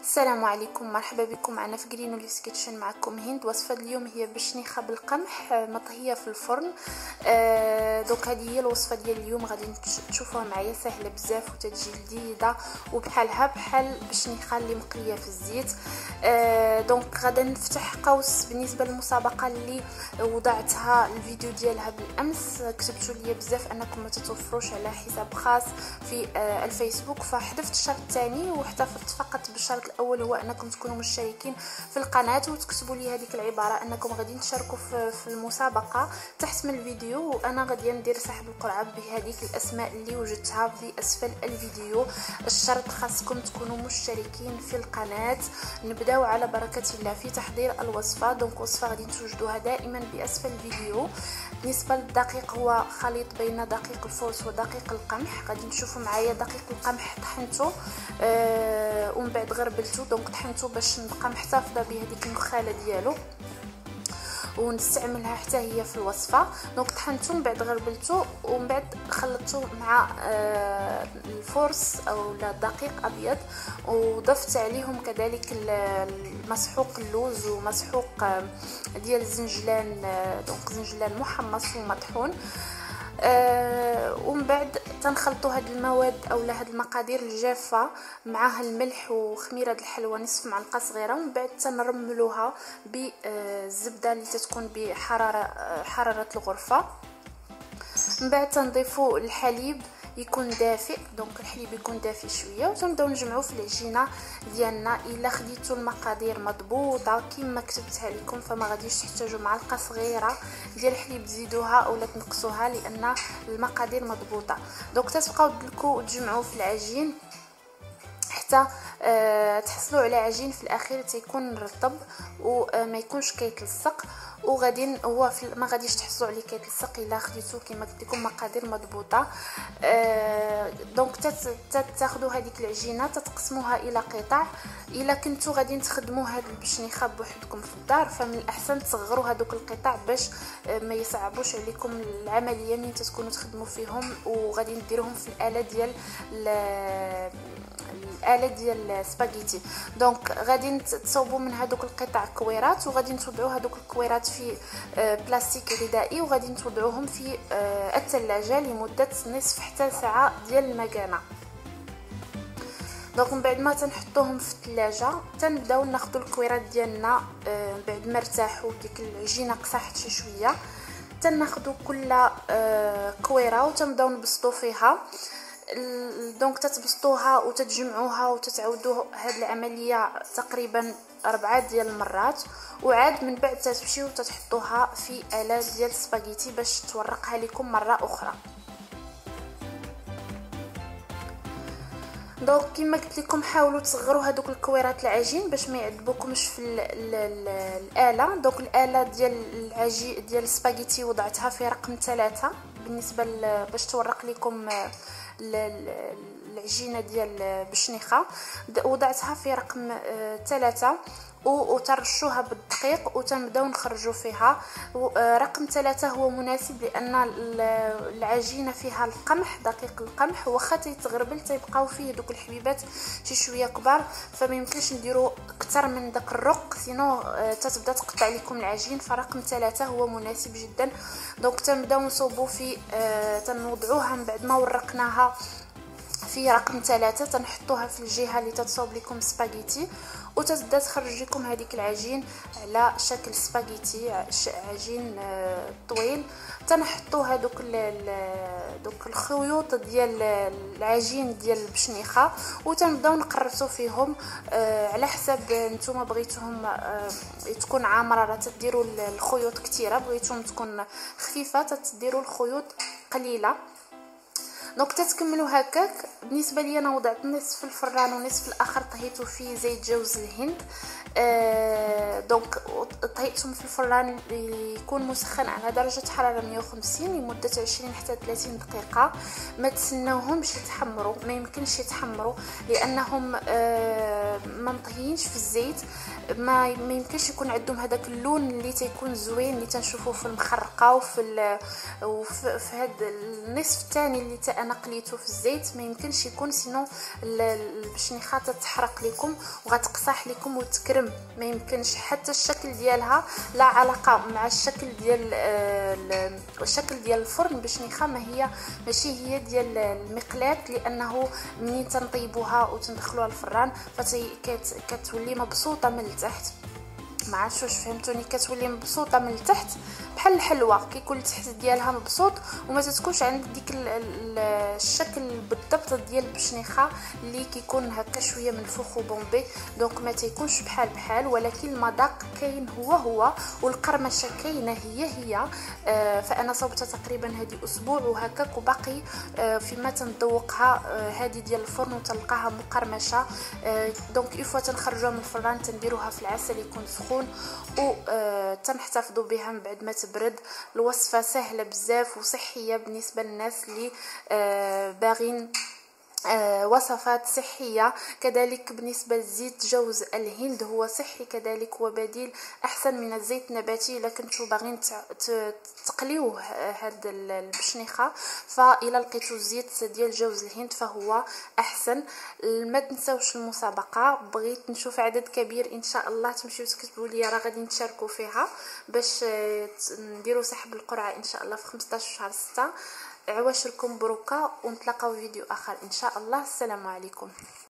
السلام عليكم، مرحبا بكم معنا في جرين وليفز كيتشن. معكم هند. وصفه اليوم هي بشنيخه بالقمح مطهيه في الفرن. دونك هذه هي الوصفه ديال اليوم، غادي تشوفوها معايا، سهله بزاف وتتجي لذيذه وبحالها بحال بشنيخه اللي مقليه في الزيت. دونك غادا نفتح قوس بالنسبه للمسابقه اللي وضعتها الفيديو ديالها بالامس. كتبتوا لي بزاف انكم ما تتوفروش على حساب خاص في الفيسبوك، فحذفت الشرط الثاني واحتفظت فقط بالشرط الاول، هو انكم تكونوا مشتركين في القناه وتكتبوا لي هذيك العباره انكم غادي تشاركوا في المسابقه تحت من الفيديو، وانا غادي ندير سحب القرعه بهذيك الاسماء اللي وجدتها في اسفل الفيديو. الشرط خاصكم تكونوا مشتركين في القناه. نبداو على بركه الله في تحضير الوصفه. دونك وصفه غادي توجدوها دائما باسفل الفيديو. بالنسبه للدقيق هو خليط بين دقيق الفورس ودقيق القمح. غادي تشوفوا معايا دقيق القمح طحنته ومن بعد غربلته، دونك طحنته باش نبقى محتفظه بهذيك النخاله ديالو ونستعملها حتى هي في الوصفه. دونك طحنته من بعد غربلته ومن بعد خلطته مع الفورس او لا دقيق ابيض، وضفت عليهم كذلك مسحوق اللوز ومسحوق ديال الزنجلان، دونك زنجلان محمص ومطحون. ومن بعد تنخلطوا هاد المواد اولا هاد المقادير الجافه معها الملح وخميره الحلوى نصف معلقه صغيره، ومن بعد تنرملوها بالزبده اللي تتكون حراره الغرفه. من بعد تنضيفوا الحليب يكون دافئ، دونك الحليب يكون دافئ شويه، وتنبداو نجمعوا في العجينه ديالنا. الا خديتوا المقادير مضبوطه كما كتبتها لكم فما غاديش تحتاجوا معلقه صغيره ديال الحليب تزيدوها اولا تنقصوها لان المقادير مضبوطه. دونك تتبقاو تدلكوا وتجمعوا في العجين حتى تحصلوا على عجين في الاخير تيكون رطب وما يكونش كيتلصق، وغادي هو ما غاديش تحصلوا عليه كيتلصق الا خديتو كما قلت لكم مقادير مضبوطه. دونك تاخذوا هذيك العجينه تتقسموها الى قطع. الا كنتوا غادي تخدموا هاد البشنيخه بوحدكم في الدار فمن الاحسن تصغروا هذوك القطع باش ما يصعبوش عليكم العمليه ملي تكونوا تخدموا فيهم، وغادي نديروهم في الاله ديال السباغيتي. دونك غادي تصوبوا من هذوك القطع كويرات، وغادي توضعوا هذوك الكويرات في بلاستيك غذائي، وغادي توضعوهم في الثلاجه لمده نصف حتى ساعه ديال المكانه. دونك من بعد ما تنحطوهم في الثلاجه تنبداو ناخذوا الكويرات ديالنا بعد ما ارتاحوا ديك العجينه قصحت شي شويه، تناخذوا كل كويره وتنبداو نبسطوا فيها. دونك تتبسطوها وتتجمعوها وتتعودوا هاد العمليه تقريبا 4 ديال المرات، وعاد من بعد تمشيو تحطوها في آلة ديال السباغيتي باش تورقها لكم مره اخرى. دونك كما قلت لكم حاولوا تصغروا هذوك الكويرات العجين باش ما يعذبوكمش في الآلة. دونك الآلة ديال العجين ديال السباغيتي وضعتها في رقم 3 بالنسبه باش تورق لكم العجينه ديال بشنيخه، وضعتها في رقم 3 وترشوها بالدقيق وتنبداو نخرجوا فيها. رقم 3 هو مناسب لان العجينه فيها القمح، دقيق القمح، واخا تيتغربل تيبقاو فيه دوك الحبيبات شي شويه كبار، فما يمكنش نديروا اكثر من داك الرق سينو تتبدا تقطع لكم العجين، فرقم 3 هو مناسب جدا. دونك تنبداو نصوبوا في تنوضعوها من بعد ما ورقناها في رقم 3 تنحطوها في الجهه اللي تتصوب لكم سباغيتي، وتبدا تخرج لكم هذيك العجين على شكل سباغيتي، عجين طويل. تنحطوا هذوك دوك الخيوط ديال العجين ديال البشنيخه وتنبداو نقرصوا فيهم على حسب نتوما بغيتوهم تكون عامره راه تديروا الخيوط كثيره، بغيتوهم تكون خفيفه تديروا الخيوط قليله. دونك تتكملوا هكاك. بالنسبه لي انا وضعت نصف في الفران ونصف الاخر طهيته في زيت جوز الهند. دونك طهيتهم في الفران يكون مسخن على درجه حراره 150 لمده 20 حتى 30 دقيقه. ما تسناوهمش يتحمروا، ما يمكنش يتحمروا لانهم ما مطهيينش في الزيت، ما يمكنش يكون عندهم هذاك اللون اللي تيكون زوين اللي تنشوفوه في المخرقه وفي هذا النصف الثاني اللي انا قليته في الزيت، ما يمكنش يكون، سينو البشنيخه تتحرق لكم وغتقصح لكم وتكرم. ما يمكنش حتى الشكل ديالها لا علاقه مع الشكل ديال الفرن. البشنيخه ماشي هي ديال المقلاة، لانه منين تنطيبوها وتندخلوها الفران كتولي مبسوطه من التحت. ما عرفتش واش فهمتوني، كتولي مبسوطه من التحت بحال الحلوى، كيكون التحت ديالها مبسوط وما تتكونش عند ديك الشكل بالضبط ديال البشنيخه اللي كيكون هكا شويه منفوخ وبومبي. دونك ما تيكونش بحال ولكن المذاق كاين هو والقرمشه كاينه هي. فانا صوبتها تقريبا هذه اسبوع وهكاك، وباقي فيما تنذوقها هذه ديال الفرن وتلقاها مقرمشه. دونك اون فوا تنخرجوها من الفران تنديروها في العسل يكون سخون و تنحتفظوا بها من بعد ما تبرد. الوصفه سهله بزاف وصحيه بالنسبه للناس اللي باغين وصفات صحية. كذلك بالنسبة لزيت جوز الهند هو صحي كذلك، وبديل أحسن من الزيت النباتي. إلا كنتو باغين تقليوه هاد البشنيخة، فإلا لقيتو زيت ديال جوز الهند فهو أحسن. ما تنساوش المسابقة، بغيت نشوف عدد كبير إن شاء الله تمشيو تكتبوا لي راه غادي نتشاركوا فيها باش نديروا سحب القرعة إن شاء الله في 15 شهر 6. عواشركم بروكا، ونتلاقاو فيديو اخر ان شاء الله. السلام عليكم.